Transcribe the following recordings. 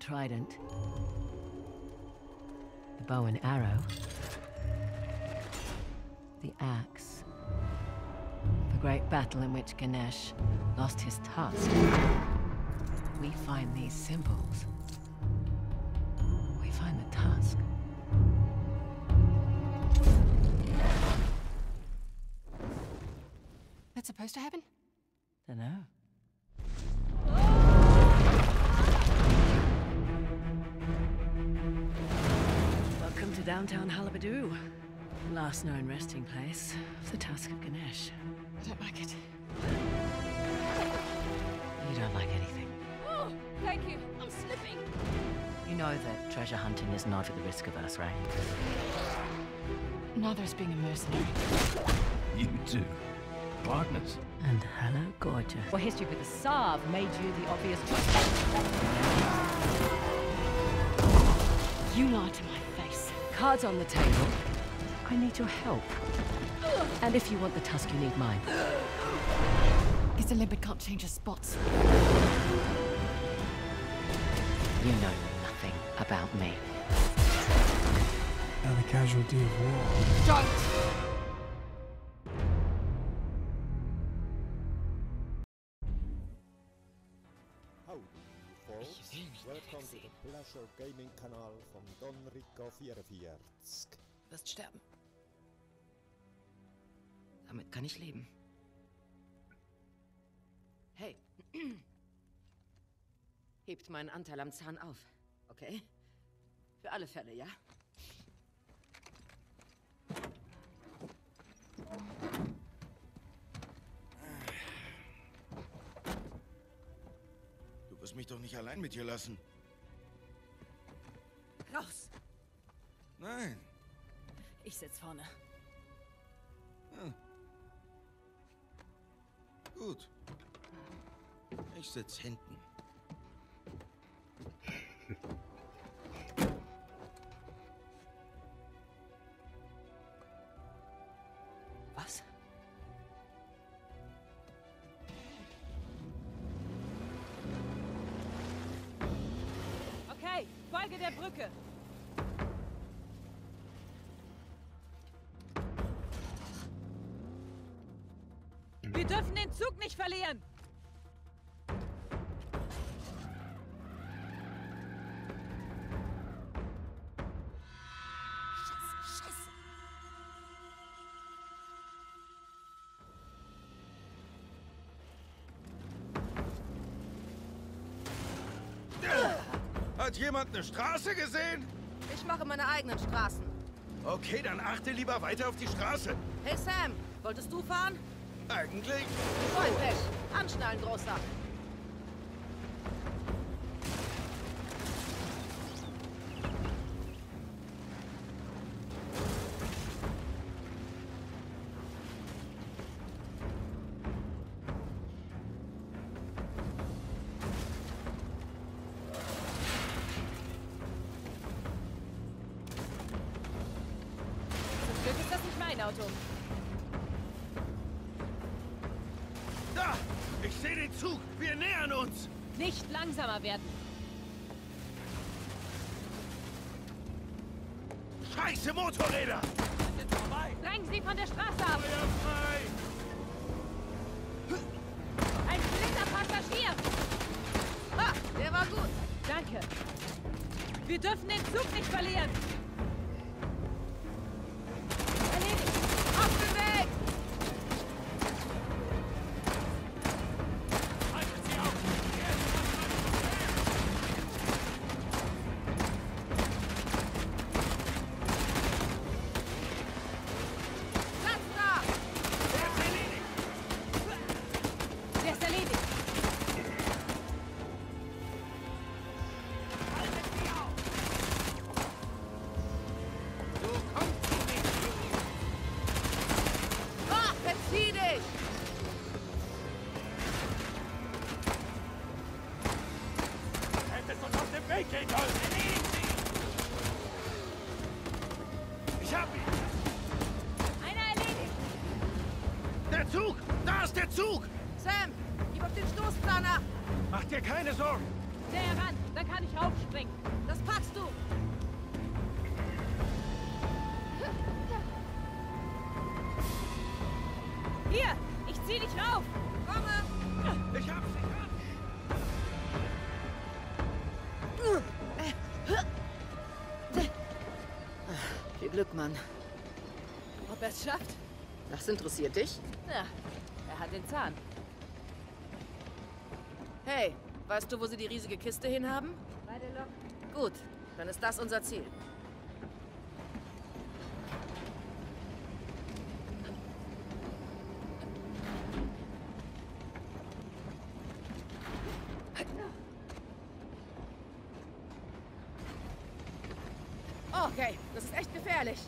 trident, the bow and arrow, the axe, the great battle in which Ganesh lost his tusk. We find these symbols. We find the tusk. That's supposed to happen? Dunno. Welcome to downtown Halabadu. Last known resting place of the Tusk of Ganesh. I don't like it. You don't like anything. Oh, thank you. I'm slipping. You know that treasure hunting is not at the risk of us, right? Neither is being a mercenary. You too. Partners. And hello, gorgeous. Your history with the Sav made you the obvious choice. You lied to my face. Cards on the table. I need your help. And if you want the tusk, you need mine. Guess the limpet can't change his spots. You know nothing about me. Now the casualty of war. Don't! Howdy, folks. Welcome to the Pleasure Gaming Kanal von Don Rico 44. Wirst sterben. Damit kann ich leben. Hey. Hebt meinen Anteil am Zahn auf, okay? Für alle Fälle, ja? Du wirst mich doch nicht allein mit hier lassen. Raus! Nein. Ich sitz vorne. Hm. Gut. Ich sitz hinten. Was? Okay, folge der Brücke. Wir dürfen den Zug nicht verlieren. Scheiße. Hat jemand eine Straße gesehen? Ich mache meine eigenen Straßen. Okay, dann achte lieber weiter auf die Straße. Hey Sam, wolltest du fahren? Eigentlich. So ein Pech. Anschnallen, Großer. Zum Glück ist das nicht mein Auto. Da! Ich sehe den Zug! Wir nähern uns! Nicht langsamer werden. Scheiße Motorräder! Drängen Sie von der Straße ab. Feuer frei! Ein blinder Passagier. Ha, der war gut. Danke. Wir dürfen den Zug nicht verlieren. Erledigt. Auf den Weg! Platz da! Der ist erledigt. Du kommst nicht! Ah, verzieh dich! Hättest uns aus dem Weg gehen sollen! Erledigt sie! Ich hab ihn! Einer erledigt. Der Zug! Da ist der Zug! Sam, gib auf den Stoßplaner. Mach dir keine Sorgen! Näher ran, dann kann ich raufspringen. Das packst du! Hier, ich zieh dich rauf. Ich hab sie! Viel Glück, Mann. Ob er es schafft? Das interessiert dich? Ja, er hat den Zahn. Hey, weißt du, wo sie die riesige Kiste hinhaben? Bei der Lok. Gut, dann ist das unser Ziel. Okay, das ist echt gefährlich.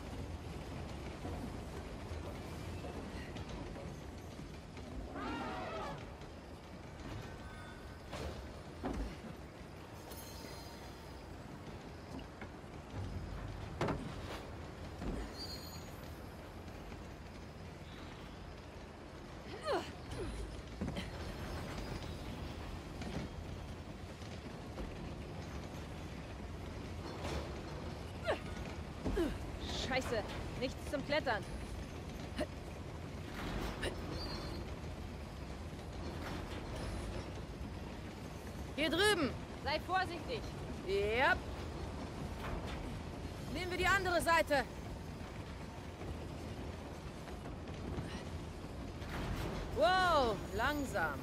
Scheiße, nichts zum Klettern. Hier drüben. Sei vorsichtig. Yep. Nehmen wir die andere Seite. Wow, langsam.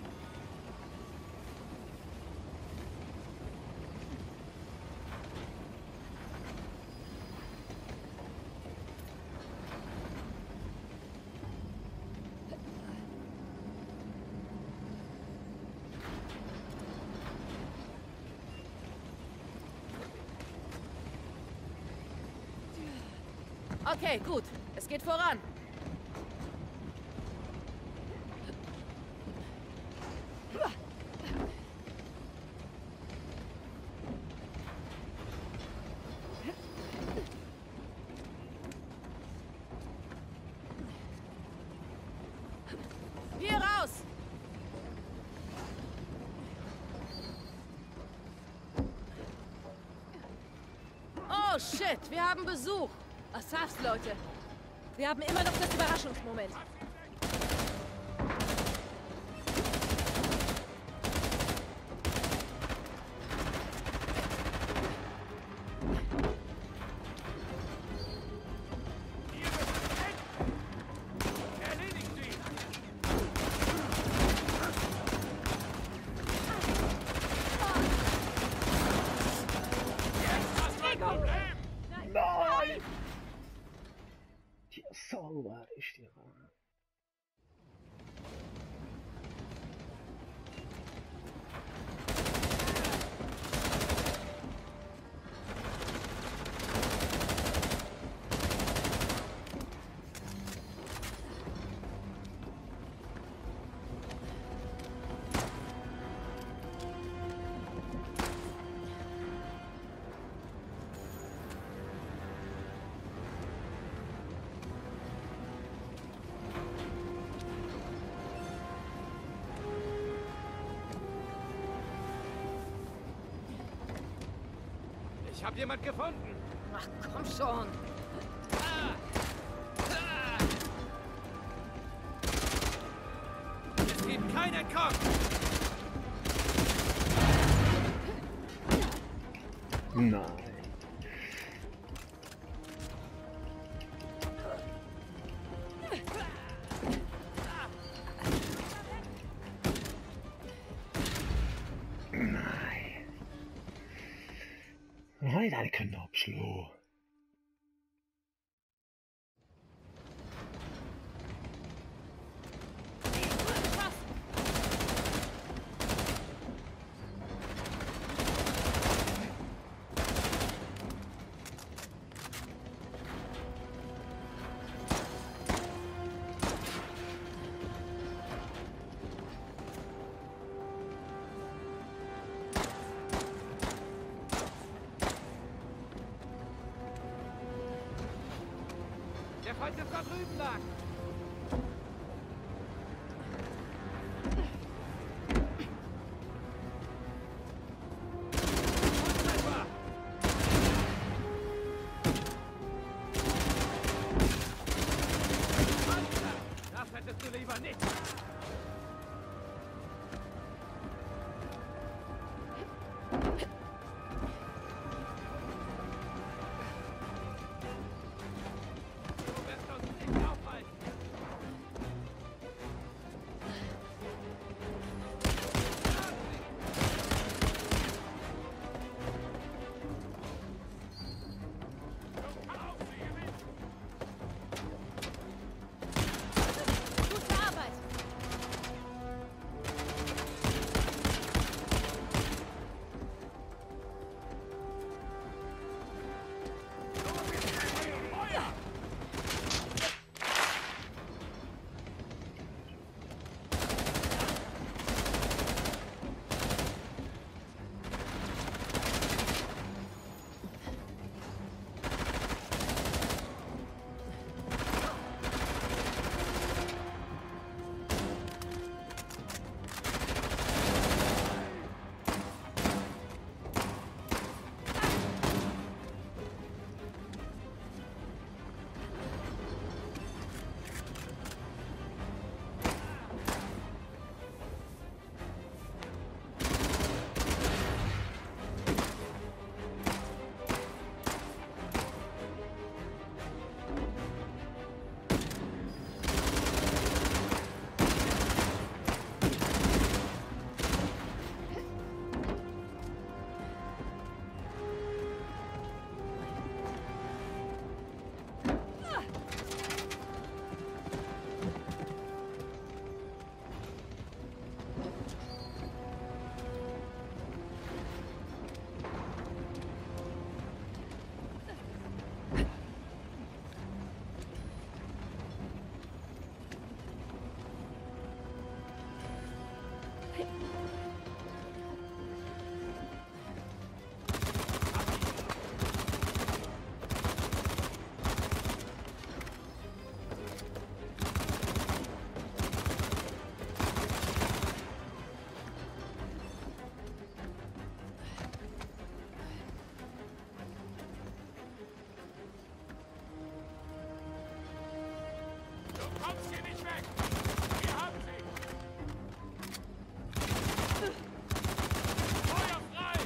Okay, gut. Es geht voran. Hier raus! Oh shit, wir haben Besuch. Asafs Leute. Wir haben immer noch das Überraschungsmoment. Erledigt sie! Jetzt hast du ein Problem! Nein! Ja, sauber ist die Rana. Ich hab jemand gefunden! Ach, komm schon. Es gibt kein Entkommen! Nein. Nein. Nein, deine Knopfschluh. Der Feind ist da drüben lang! Solltest du lieber nicht. Kommst hier nicht weg! Wir haben sie! Feuer frei!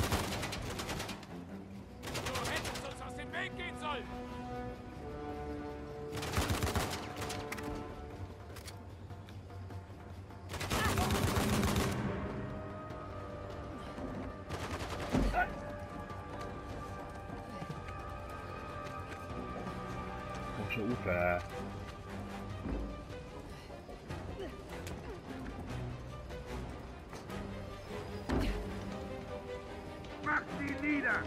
Du hättest uns aus dem Weg gehen sollen! Może ufę. Mach sie nieder!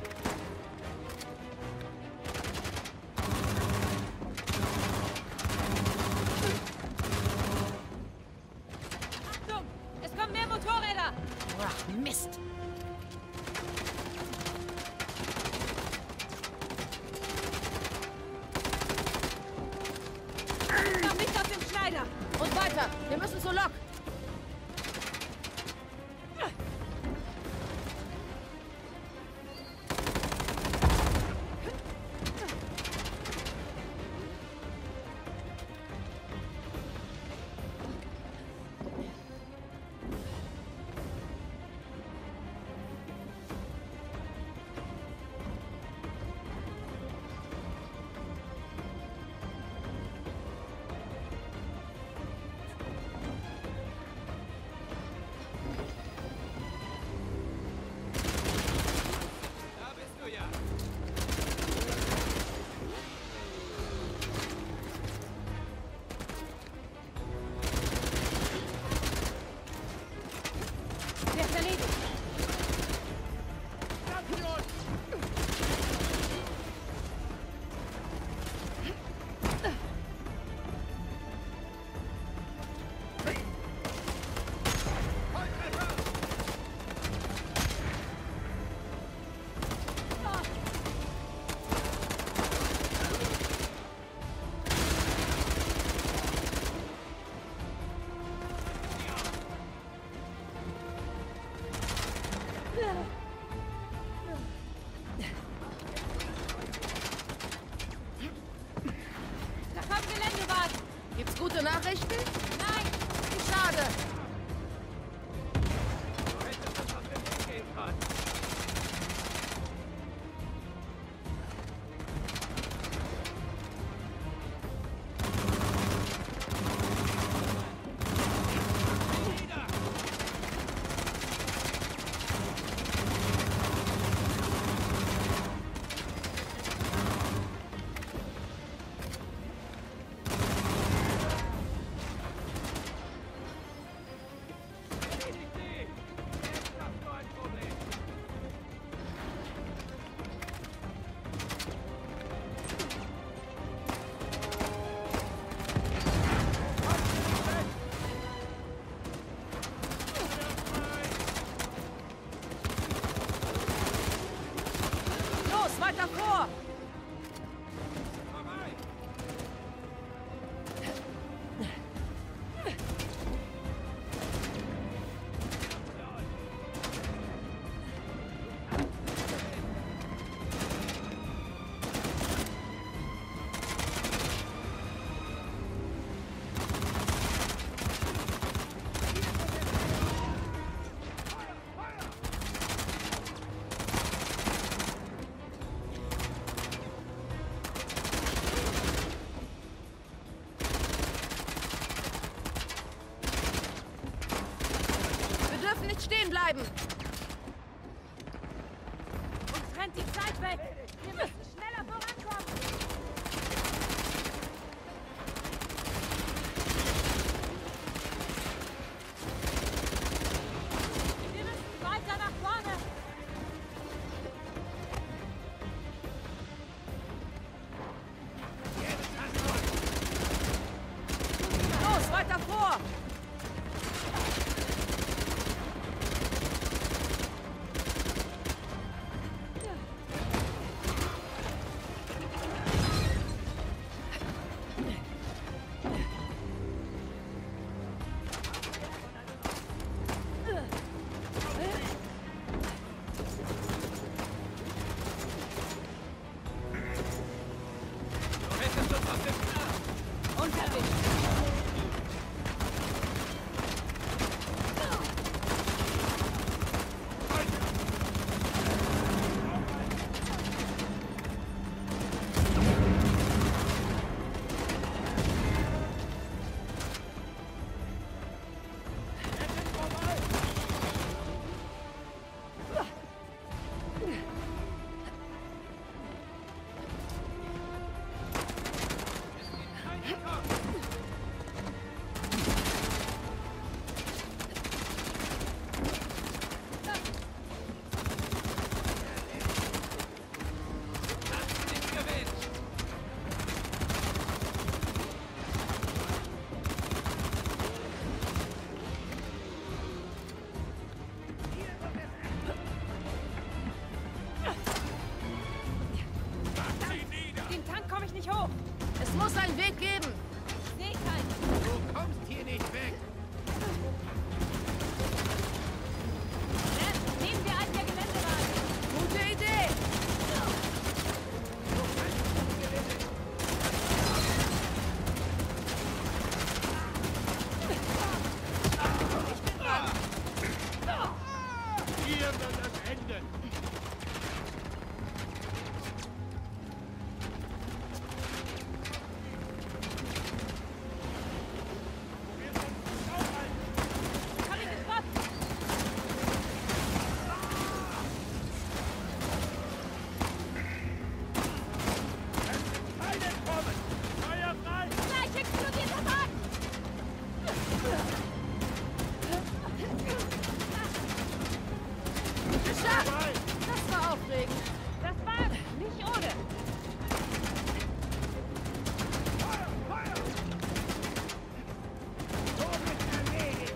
Achtung! Es kommen mehr Motorräder! Ach, Mist! Noch nicht auf dem Schneider! Und weiter! Wir müssen zur Lok! Da kommen Geländewagen! Gibt's gute Gute Nachrichten? Nein! Wie schade. Los, weiter vor! Wir dürfen nicht stehen bleiben. Uns rennt die Zeit weg! Wir müssen schneller vorankommen! Wir müssen weiter nach vorne! Los, weiter vor! Unterwegs! Den Tank komme ich nicht hoch! Es muss einen Weg geben. Ich sehe keinen! Du kommst hier nicht weg! Nehmen wir einen der Geländewagen! Gute Idee. Hier wird es enden! Hab ihn getroffen! Keine kommen! Feuer frei! Gleich explodiert der Wagen! Geschafft! Das war aufregend. Das war nicht ohne! So ist erledigt!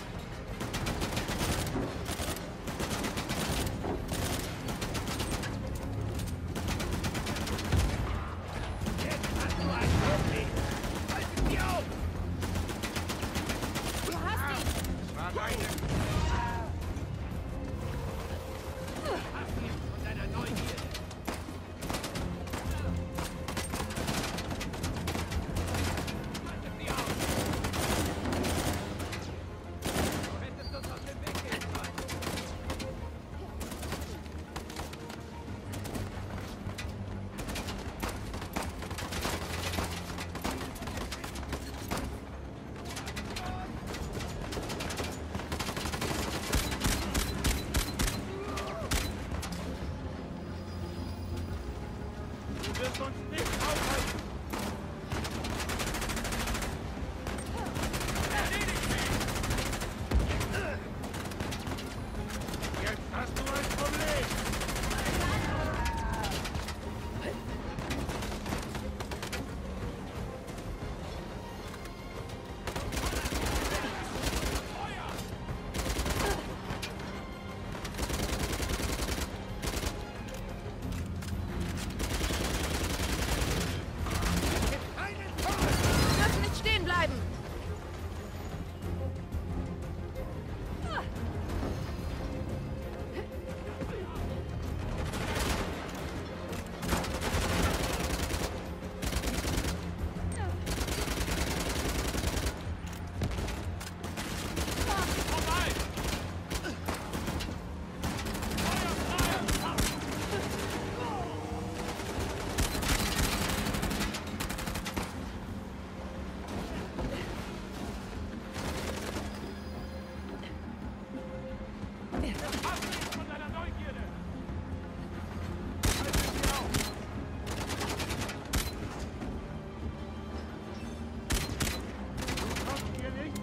Jetzt hast du ein Problem! Halten Sie auf! Du hast ihn! War meine! Hast ihn von deiner Neugierde! Halten Sie auf!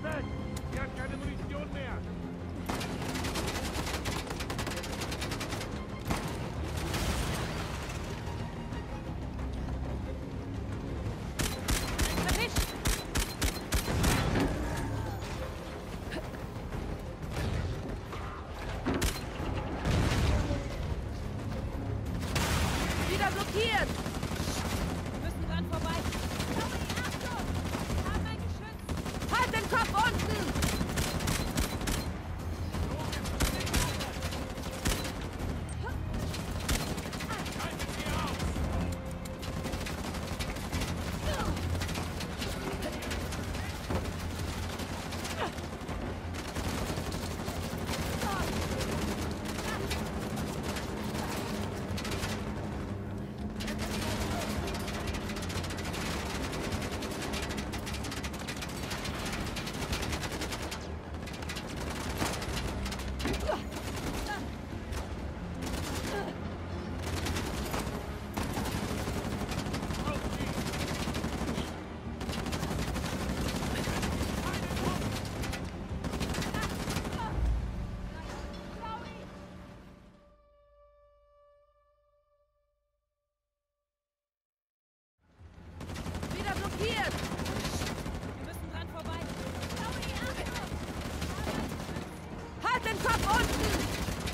weg! Sie hat keine Munition mehr! Erwischt! Wieder blockiert! Wir müssen dran vorbei. Achtung! Wir haben ein Geschütz! Halt den Kopf unten! Wieder blockiert! Wir müssen dran vorbei. Halt den Kopf unten!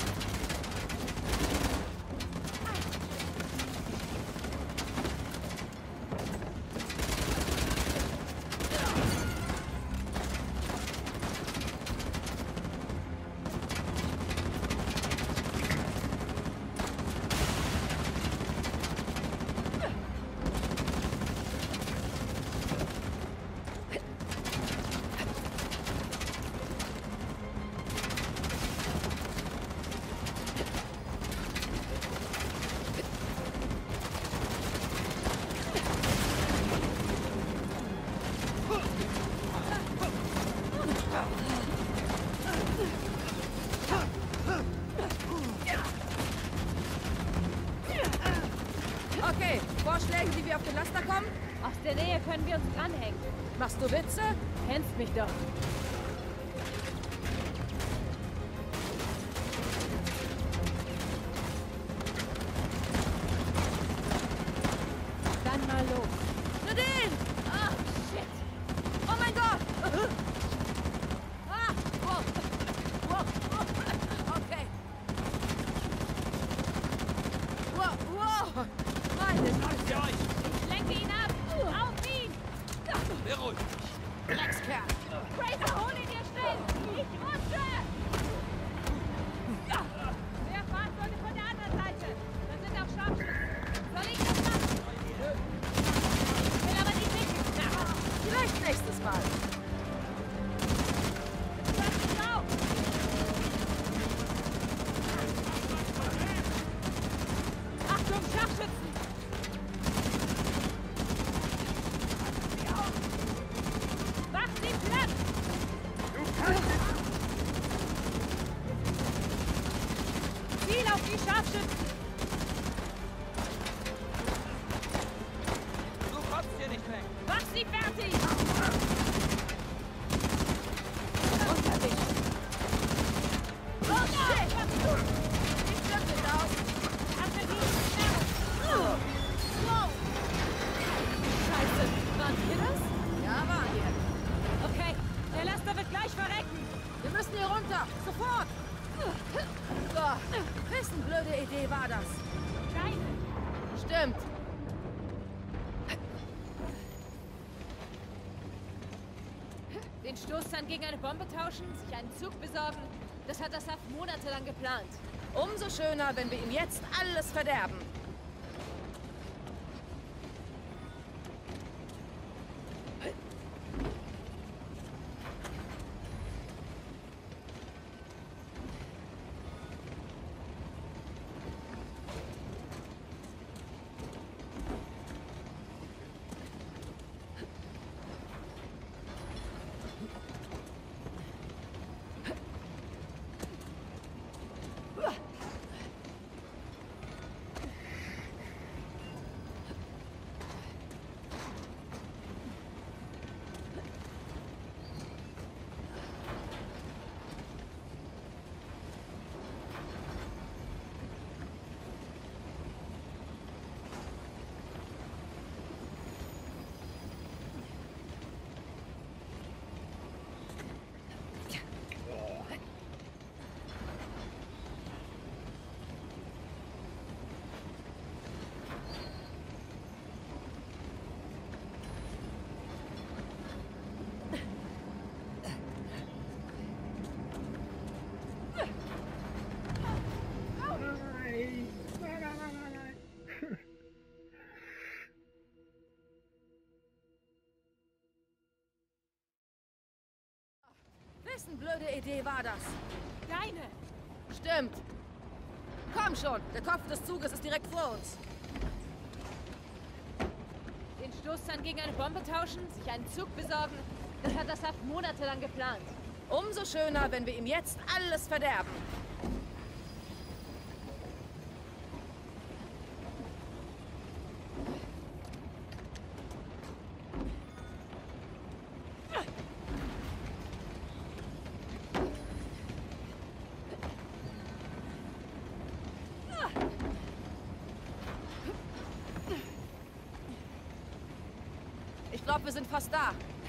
Okay, Vorschläge, wie wir auf den Laster kommen? Aus der Nähe können wir uns dranhängen. Machst du Witze? Kennst mich doch. Dann mal los. Nadine! Ah, shit! Oh mein Gott! Ah, wow. Wow. Okay. Wow, wow. Meine Güte. Ich lenke ihn ab! Auf ihn! Beruhigt! Dreckskerl. Fraser, hol ihn dir schnell! Ich rutsche! Mehr Fahrzeuge von der anderen Seite! Da sind auch Scharfschützen! Soll ich das machen? Ich will aber nicht mitgeschnappt! Vielleicht nächstes Mal. Pass dich auf! Achtung, Scharfschützen! Mach sie platt! Ziel auf die Scharfschützen! Du kommst hier nicht weg! Mach sie fertig! Unterwegs. Oh shit! Sieht glücklich aus. Wow. Scheiße, waren wir das? Ja, waren wir. Okay, der Laster wird gleich verrecken. Wir müssen hier runter. Sofort. So, wessen blöde Idee war das? Deine. Stimmt. Den Stoßzahn gegen eine Bombe tauschen, sich einen Zug besorgen, das hat Asaf monatelang geplant. Umso schöner, wenn wir ihm jetzt alles verderben. Wessen blöde Idee war das? Deine! Stimmt. Komm schon, der Kopf des Zuges ist direkt vor uns. Den Stoßzahn gegen eine Bombe tauschen, sich einen Zug besorgen. Das hat das Haft monatelang geplant. Umso schöner, wenn wir ihm jetzt alles verderben. Ich glaube, wir sind fast da.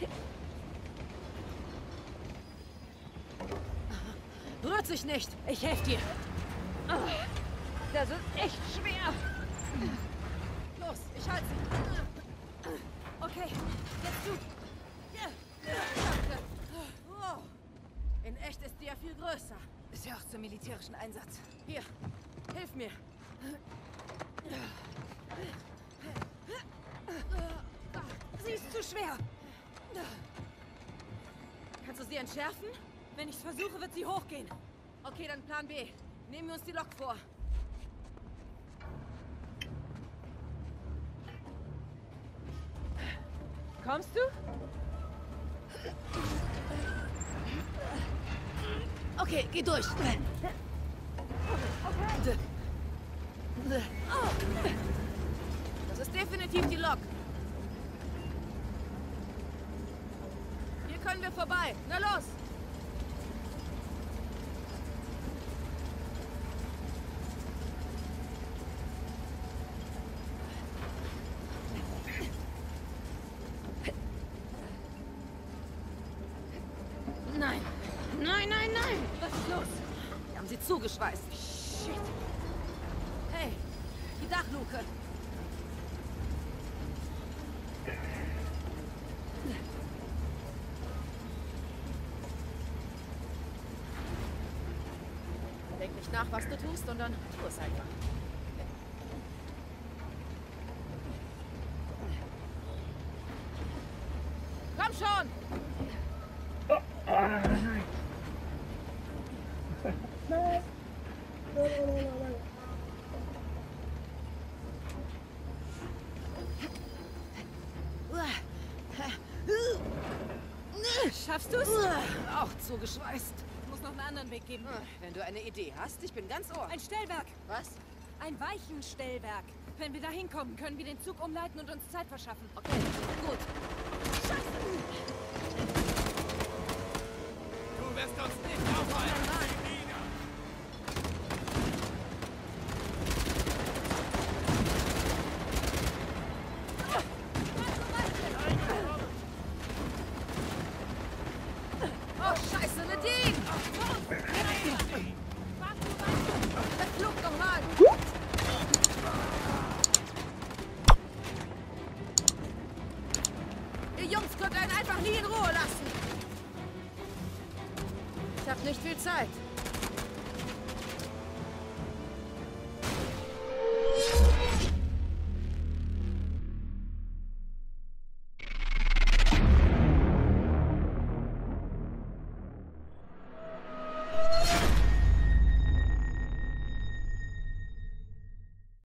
Rührt sich nicht. Ich helfe dir. Das ist echt schwer. Los, ich halte sie. Okay, jetzt du. Danke. Oh. In echt ist die ja viel größer. Ist ja auch zum militärischen Einsatz. Hier, hilf mir. Sie ist zu schwer. Kannst du sie entschärfen? Wenn ich es versuche, wird sie hochgehen. Okay, dann Plan B. Nehmen wir uns die Lok vor. Kommst du? Okay, geh durch. Das ist definitiv die Lok. Hier können wir vorbei. Na los! Nein. Nein, nein, nein! Was ist los? Wir haben sie zugeschweißt. Shit. Hey, die Dachluke. Denk nicht nach, was du tust, sondern tu es einfach. Komm schon! Schaffst du's? Auch zugeschweißt. Es muss noch einen anderen Weg geben. Wenn du eine Idee hast, ich bin ganz ohr. Ein Stellwerk. Was? Ein Weichenstellwerk. Wenn wir da hinkommen, können wir den Zug umleiten und uns Zeit verschaffen. Okay, gut. Du wirst uns nicht aufhalten! Oh, scheiße, Nadine! Der Flug nochmal! Ihr Jungs könnt einen einfach nie in Ruhe lassen! Ich hab nicht viel Zeit.